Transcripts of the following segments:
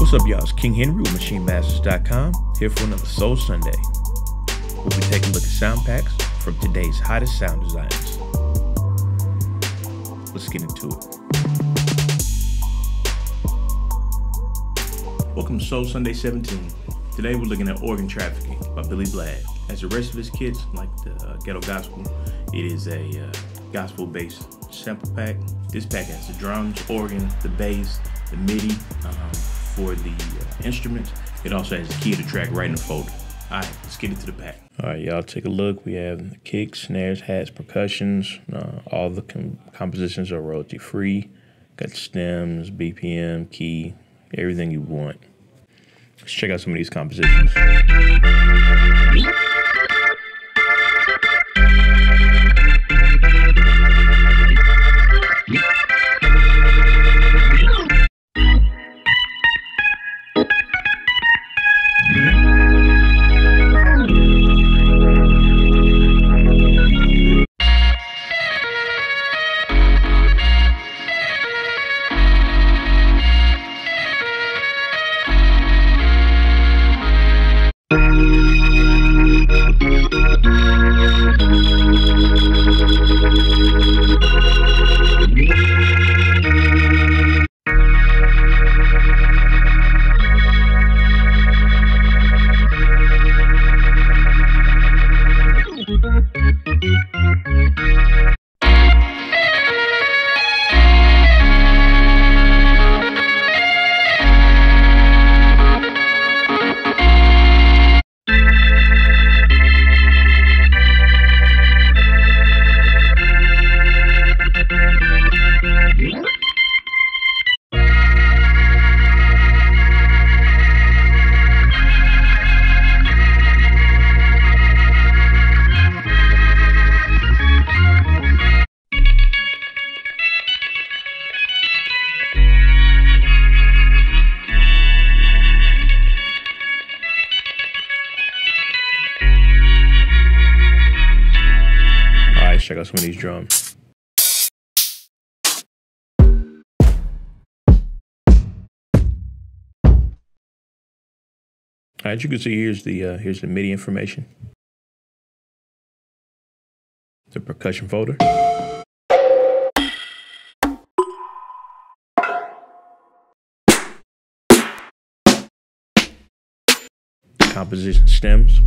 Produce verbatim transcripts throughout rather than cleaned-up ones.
What's up, y'all? It's King Henry with Maschine Masters dot com, here for another Soul Sunday. We'll be taking a look at sound packs from today's hottest sound designers. Let's get into it. Welcome to Soul Sunday seventeen. Today we're looking at Organ Trafficking by Billy Blass. As the rest of his kits, like the uh, ghetto gospel, it is a uh, gospel-based sample pack. This pack has the drums, organ, the bass, the MIDI um, for the uh, instruments. It also has the key to the track right in the folder. All right, let's get into the pack. All right, y'all, take a look. We have the kicks, snares, hats, percussions. Uh, all the com compositions are royalty-free. Got stems, B P M, key, everything you want. Let's check out some of these compositions. Check out some of these drums. All right, you can see here's the uh, here's the MIDI information, the percussion folder, composition stems.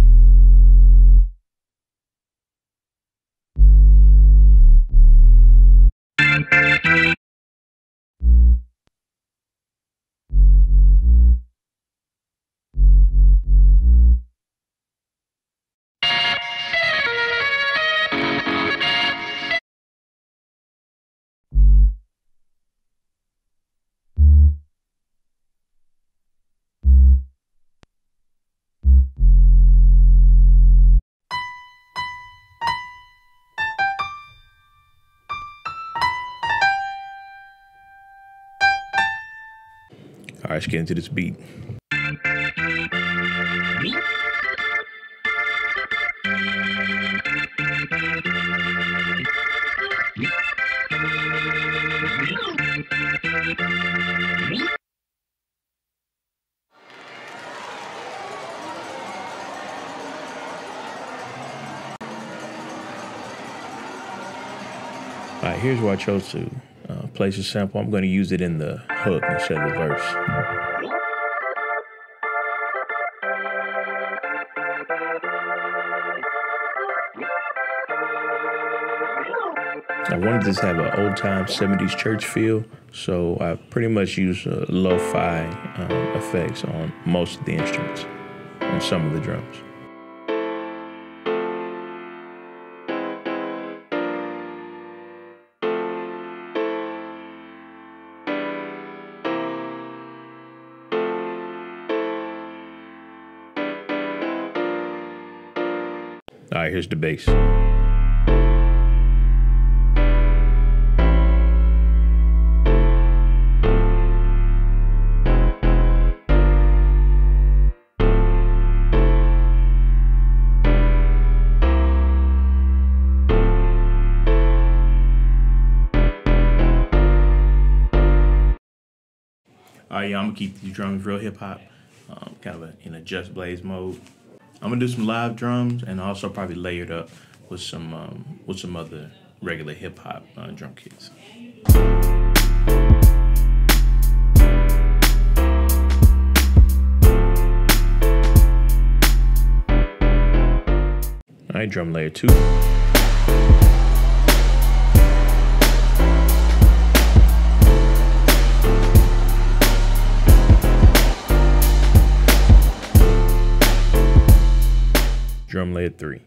All right, let's get into this beat. All right, here's where I chose to uh, place a sample. I'm going to use it in the hook instead of the verse. I wanted this to have an old-time seventies church feel, so I pretty much use uh, lo-fi um, effects on most of the instruments and some of the drums. All right, here's the bass. All right, y'all, I'm gonna keep these drums real hip hop, um, kind of a, in a Just Blaze mode. I'm gonna do some live drums and also probably layer it up with some um, with some other regular hip hop uh, drum kits. All right, drum layer two. Drum layer three.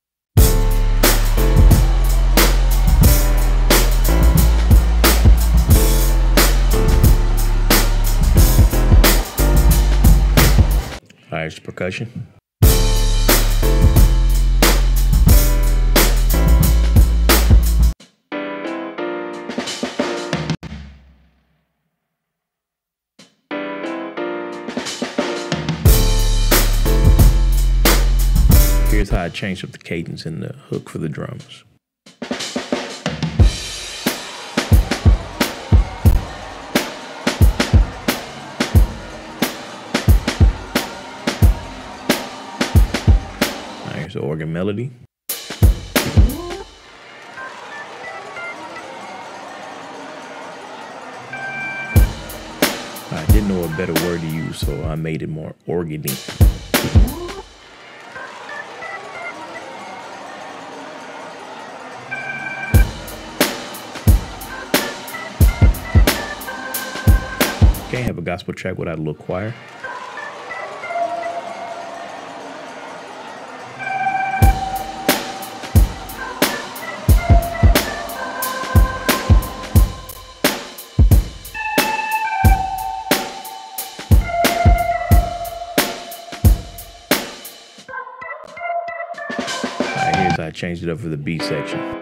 All right, it's percussion. Here's how I changed up the cadence in the hook for the drums. All right, here's the organ melody. I didn't know a better word to use, so I made it more organ-y. Can't have a gospel track without a little choir. Alright, here's how I changed it up for the B section.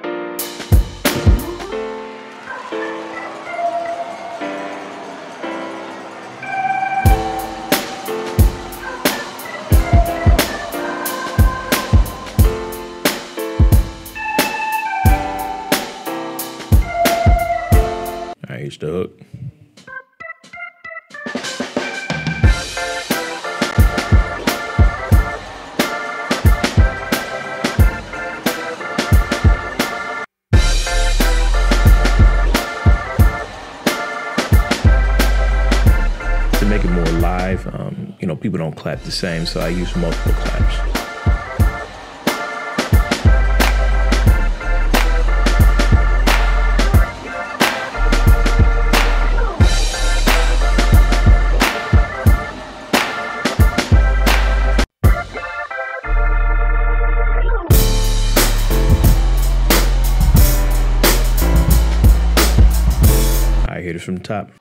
Here's the hook. To make it more live, um, you know, people don't clap the same, so I use multiple claps. Hit it from the top.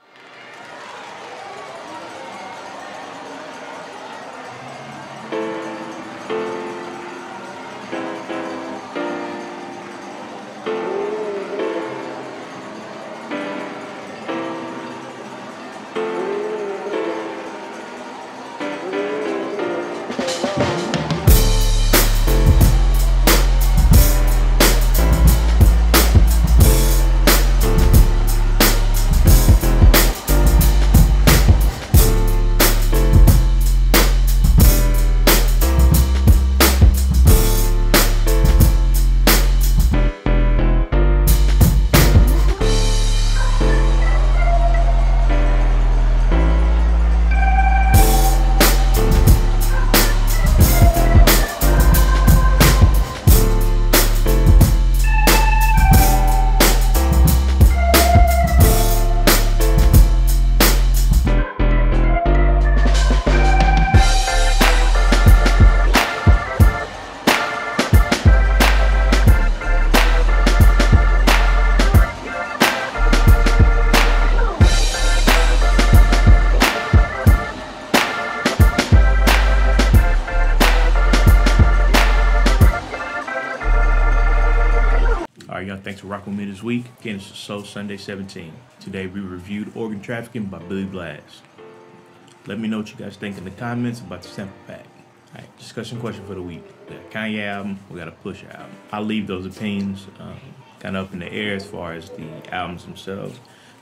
Alright, y'all, thanks for rocking with me this week. Again, it's Soul Sunday seventeen. Today we reviewed Organ Trafficking by Billy Blass. Let me know what you guys think in the comments about the sample pack. Alright, discussion question for the week. We got a Kanye album, we got a Pusha album. I'll leave those opinions um, kind of up in the air as far as the albums themselves.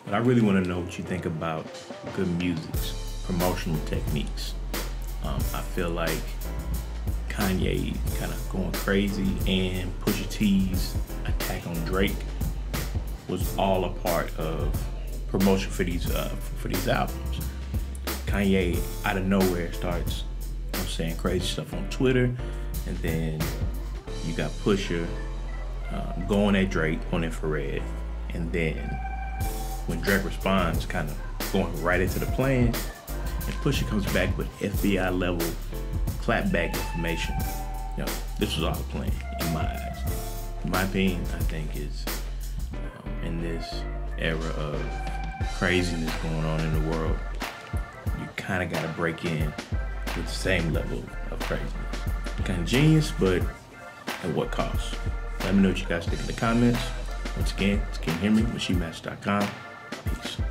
But I really want to know what you think about good music's promotional techniques. Um, I feel like Kanye kind of going crazy and Pusha T's attack on Drake was all a part of promotion for these uh, for these albums. Kanye out of nowhere starts, you know, saying crazy stuff on Twitter, and then you got Pusha um, going at Drake on Infrared, and then when Drake responds, kind of going right into the plan, and Pusha comes back with F B I level clapback information. You know, this was all a plan in my eyes. In my opinion, I think is um, in this era of craziness going on in the world, you kind of got to break in with the same level of craziness. Kind of genius, but at what cost? Let me know what you guys think in the comments. Once again, it's Can You Hear Me? Maschine Masters dot com. Peace.